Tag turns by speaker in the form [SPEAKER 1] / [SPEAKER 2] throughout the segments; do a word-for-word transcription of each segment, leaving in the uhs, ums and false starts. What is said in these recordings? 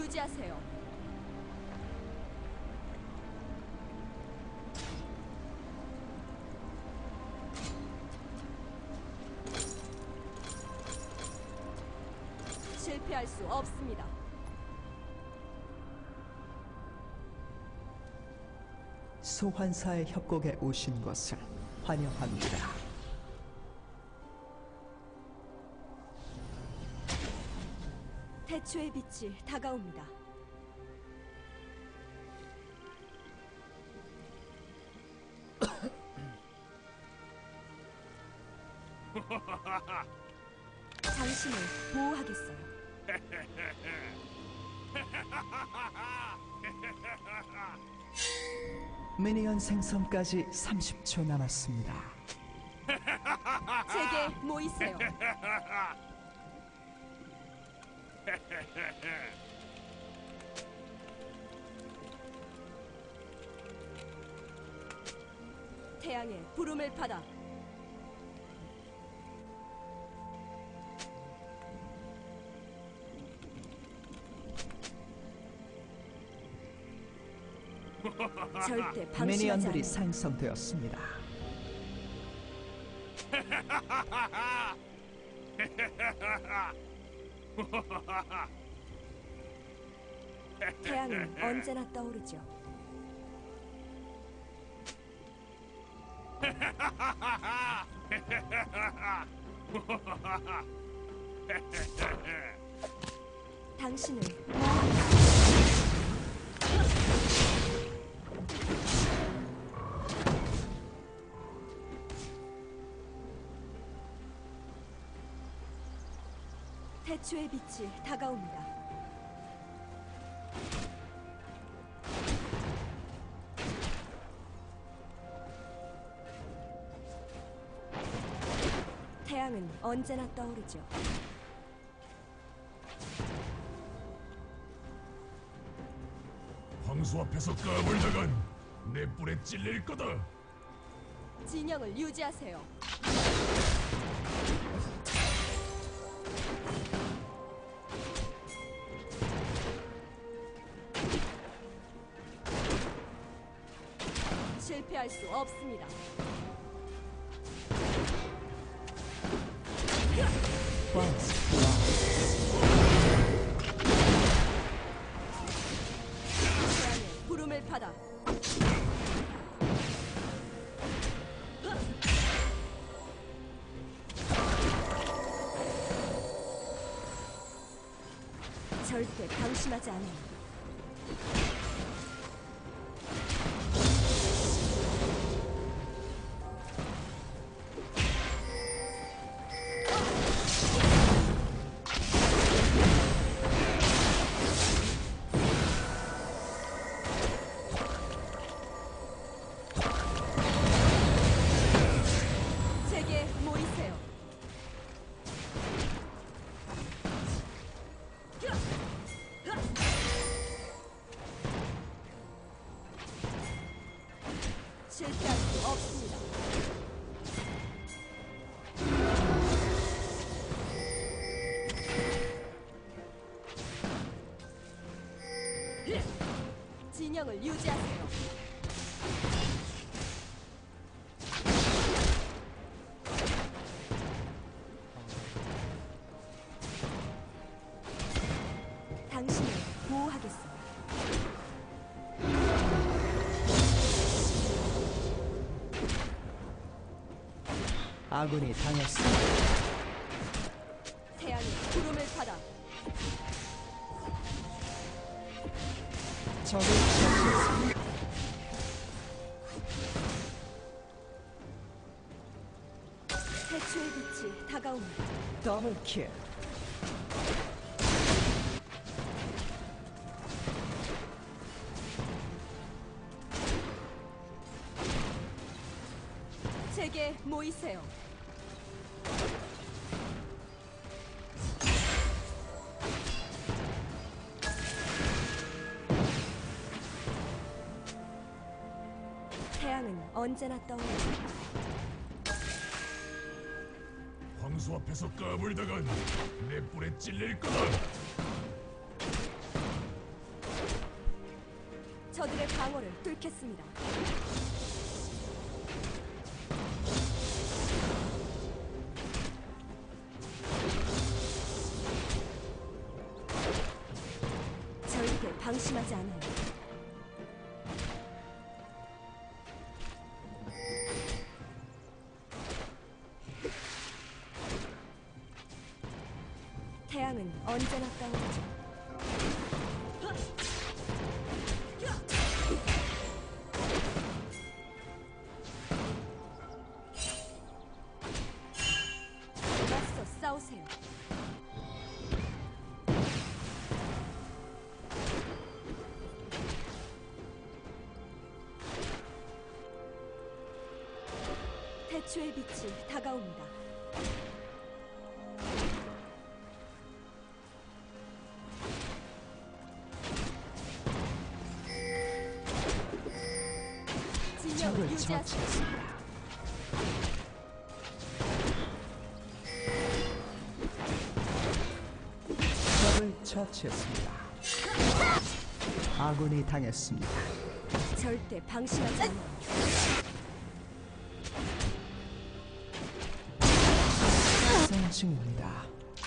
[SPEAKER 1] 유지하세요. 실패할 수 없습니다.
[SPEAKER 2] 소환사의 협곡에 오신 것을 환영합니다.
[SPEAKER 1] 태초의 빛이 다가옵니다. 당신을 보호하겠어요.
[SPEAKER 2] 미니언 생성까지 삼십 초 남았습니다.
[SPEAKER 1] 제게 모이세요. 태양의 부름을 받아 절대 방심하지
[SPEAKER 2] 미니언들이
[SPEAKER 1] 않아요.
[SPEAKER 2] 생성되었습니다.
[SPEAKER 1] 태양은 언제나 떠오르죠. 당신을 태초의 빛이 다가옵니다. 태양은 언제나 떠오르죠.
[SPEAKER 3] 황소 앞에서 까불다간 내 뿔에 찔릴 거다.
[SPEAKER 1] 진영을 유지하세요. 실패할 수 없습니다. 태양의 부름을 받아 절대 방심하지 않아요. 제게 모이세요. 실패할 수 없습니다. 진영을 유지하세요. 당신을 보호하겠어요.
[SPEAKER 2] 아군이 당했습니다.
[SPEAKER 1] 태양의 부름을 받아
[SPEAKER 2] 적을 처치했습니다.
[SPEAKER 1] 태초의 빛이 다가옵니다.
[SPEAKER 2] 더블킬.
[SPEAKER 1] 제게 모이세요. 태양은 언제나 떠오르죠.
[SPEAKER 3] 황소 앞에서 까불다간 내 뿔에 찔릴 거다.
[SPEAKER 1] 저들의 방어를 뚫겠습니다. 절대 방심하지 않아요. 태양은 언제나 떠오르죠. 맞서 싸우세요. 태초의 빛이 다가옵니다. 진영을
[SPEAKER 2] 적을
[SPEAKER 1] 유지하세요.
[SPEAKER 2] 처치했습니다. 적을 처치했습니다. 아군이 당했습니다.
[SPEAKER 1] 절대 방심하지 않아요.
[SPEAKER 2] 선 중입니다.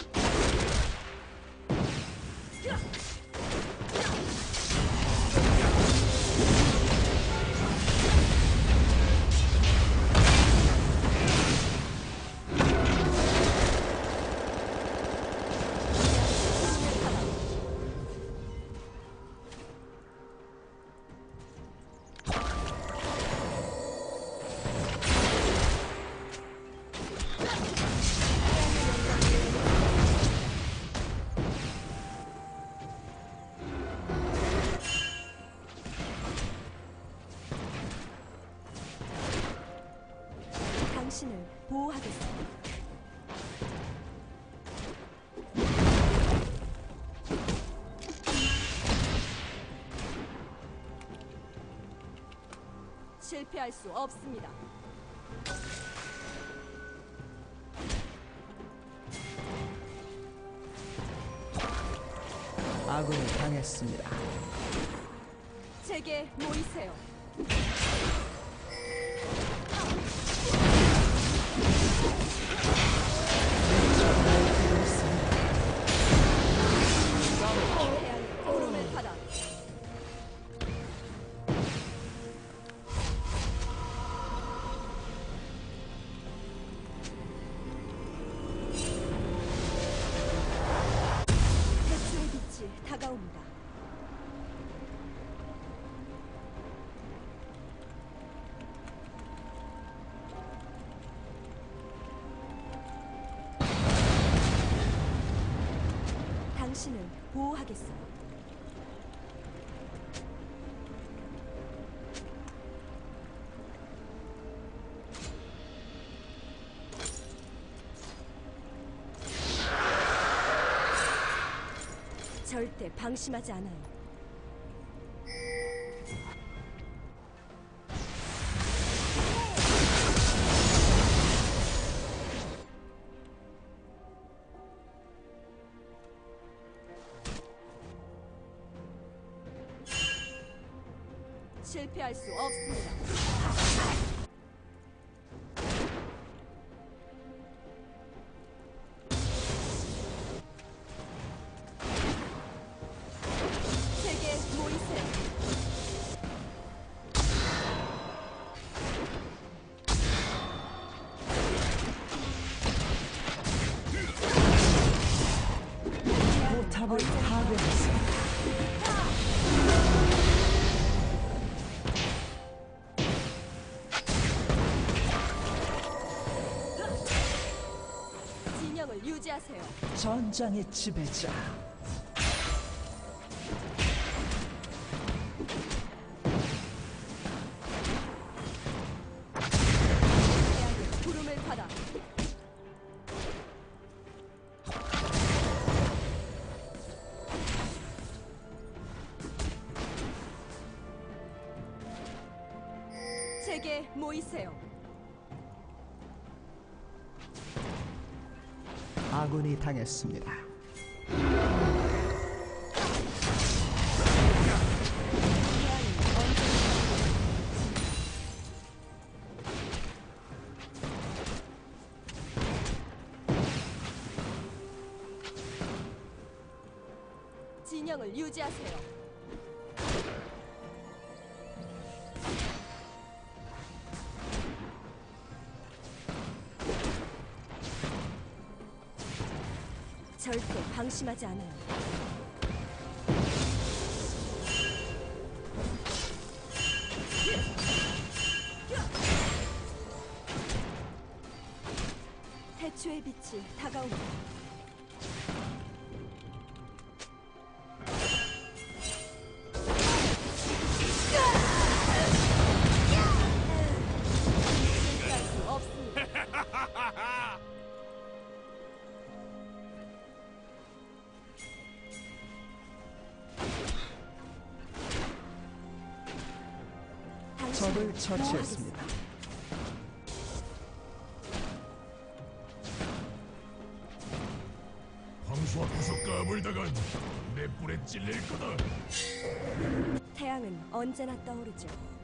[SPEAKER 2] 당신을 보호하겠습니다. 실패할 수 없습니다. 아군이 당했습니다.
[SPEAKER 1] 제게 모이세요. 태양의 구름을 받아 태초의 빛이 다가옵니다. 당신을 보호하겠어요. 절대 방심하지 않아요. 실패할 수 없습니다. 제게 모이세요.
[SPEAKER 2] 포탑을 파괴했습니다.
[SPEAKER 1] 진영을 유지하세요.
[SPEAKER 2] 전장의 지배자.
[SPEAKER 1] 태양의 구름을 받아 제게 모이세요.
[SPEAKER 2] 아군이 당했습니다.
[SPEAKER 1] 태양이 진영을 유지하세요. 절대 방심하지 않아요. 태초의 빛이 다가옵니다. 실수할 수 없습니다.
[SPEAKER 2] 적을 처치했습니다.
[SPEAKER 3] 황소 앞에서 까불다간 내 뿔에 찔릴 거다.
[SPEAKER 1] 태양은 언제나 떠오르죠.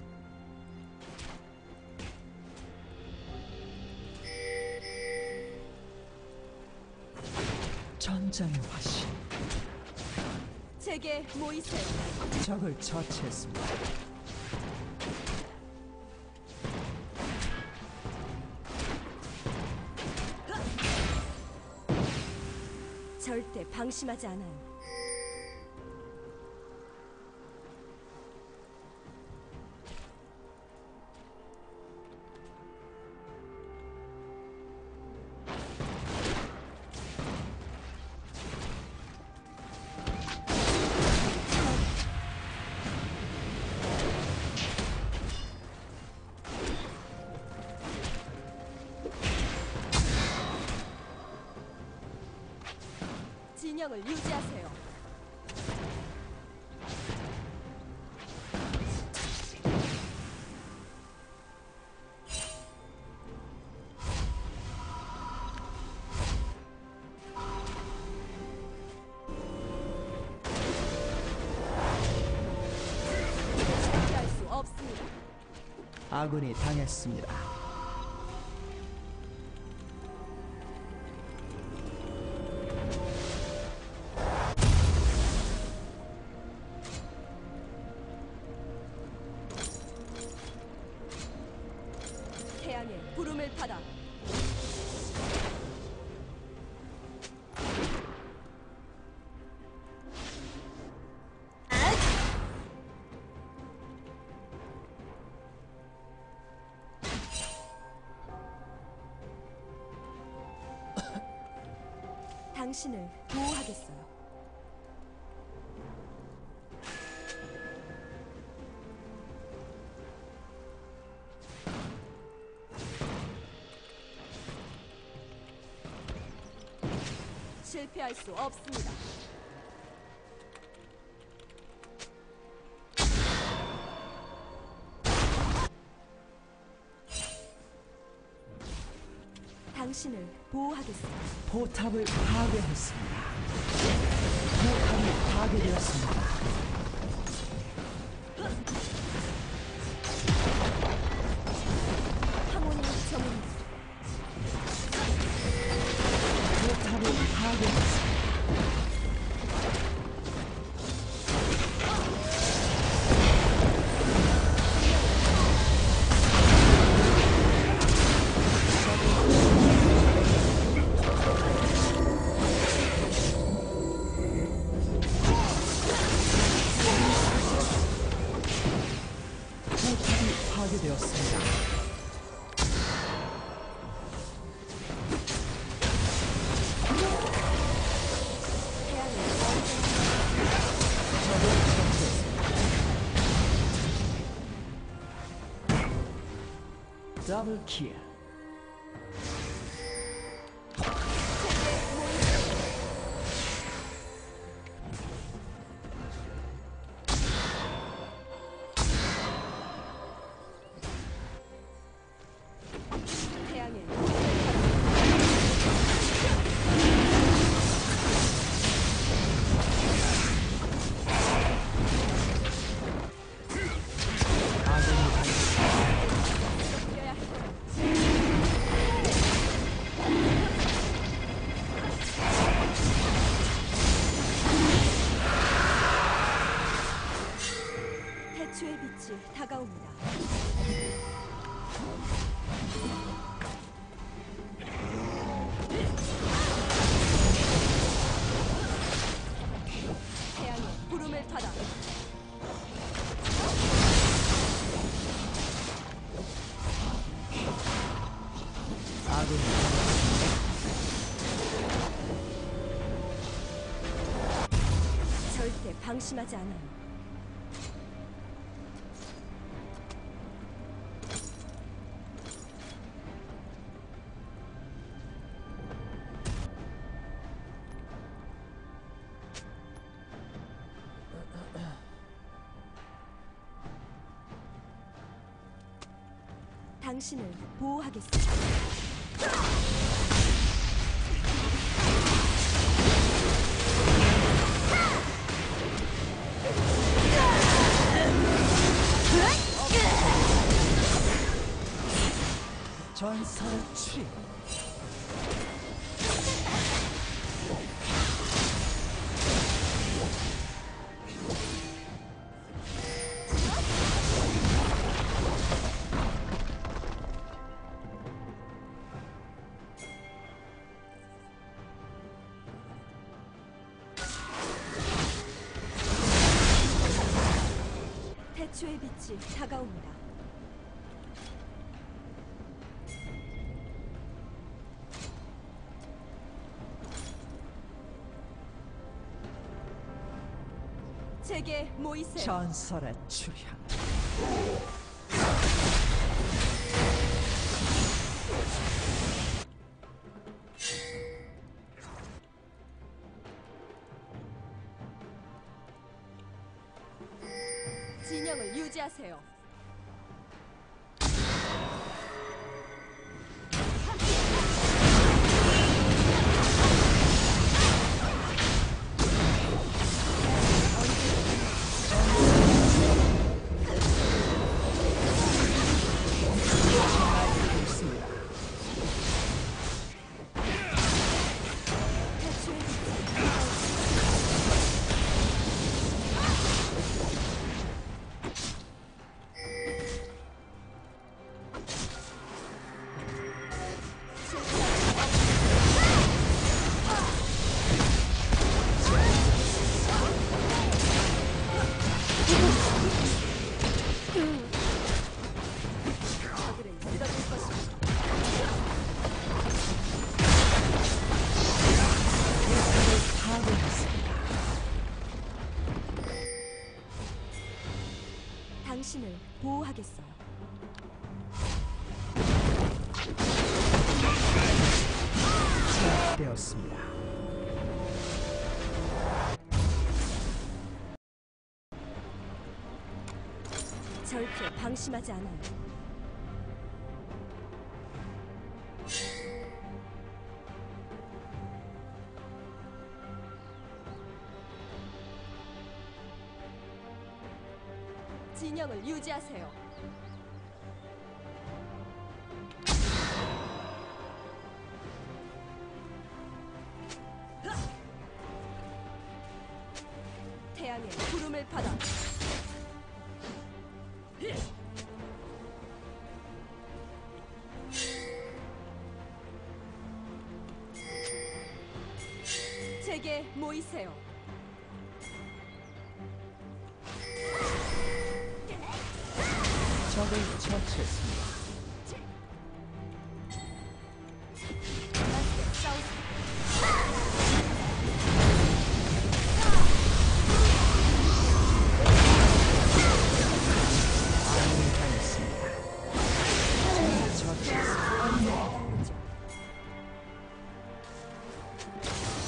[SPEAKER 2] 전장의 화신.
[SPEAKER 1] 제게 모이세요.
[SPEAKER 2] 적을 처치했습니다.
[SPEAKER 1] 절대 방심하지 않아요. 진영을 유지하세요. 피할 수 없습니다.
[SPEAKER 2] 아군이 당했습니다.
[SPEAKER 1] 태양의 부름을 받아 당신을 보호하겠어요. 실패할 수 없습니다. 당신을 보호하겠습니다.
[SPEAKER 2] 포탑을 파괴했습니다. 포탑이 파괴되었습니다.
[SPEAKER 1] 항온의 정음
[SPEAKER 2] 포탑을 파괴했습니다. 포탑이 파괴되었습니다.
[SPEAKER 1] 태양의
[SPEAKER 2] 적을 처치했습니다. 더블 킬.
[SPEAKER 1] 태양의
[SPEAKER 2] 아군이 당했습니다.
[SPEAKER 1] 뛰어야 할 거예요. 태초의 빛이 다가옵니다. 태양의 부름을 받아
[SPEAKER 2] 아군이
[SPEAKER 1] 절대 방심하지 않아요. 당신을 보호하겠습니다.
[SPEAKER 2] 전설의 추리.
[SPEAKER 1] 태초의 빛이 다가옵니다. 제게 모이세요.
[SPEAKER 2] 전설의 출현.
[SPEAKER 1] 진영을 유지하세요. 태초의 저들을 믿어줄 것입니다.
[SPEAKER 2] 파괴했습니다.
[SPEAKER 1] 당신을 보호하겠어요.
[SPEAKER 2] 제압되었습니다.
[SPEAKER 1] 절대 방심하지 않아요. 진영을 유지하세요. 태양의 구름을 받아 제게 모이세요.
[SPEAKER 2] 적을 처치했습니다.
[SPEAKER 1] 함께 싸우세요.
[SPEAKER 2] 아군이 당했습니다. 적을 처치했습니다.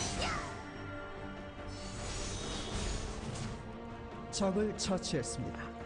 [SPEAKER 2] 적을 처치했습니다.